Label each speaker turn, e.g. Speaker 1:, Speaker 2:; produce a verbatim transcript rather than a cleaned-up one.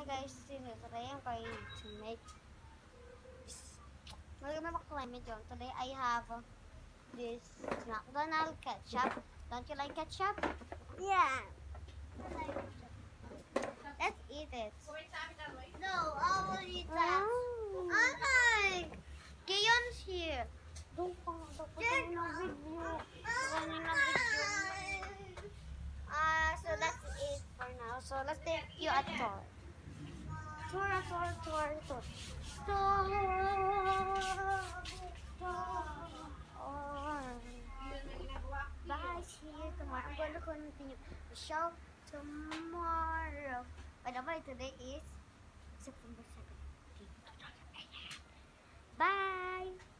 Speaker 1: Hi guys, today I'm going to make we're gonna make climate zone. Today I have uh, this McDonald's ketchup. Don't you like ketchup? Yeah. I like ketchup. Let's eat it. No, I will eat that. Oh. I like. Kayon's here. Don't pa, don't pa tayo ng video. Running ng video. Uh, so let's eat for now. So let's take you a tour. Tour, tour, tour, tour. Tour. Tour. Guys, here tomorrow. I'm going to continue the show tomorrow. By the way, today is September second. Bye.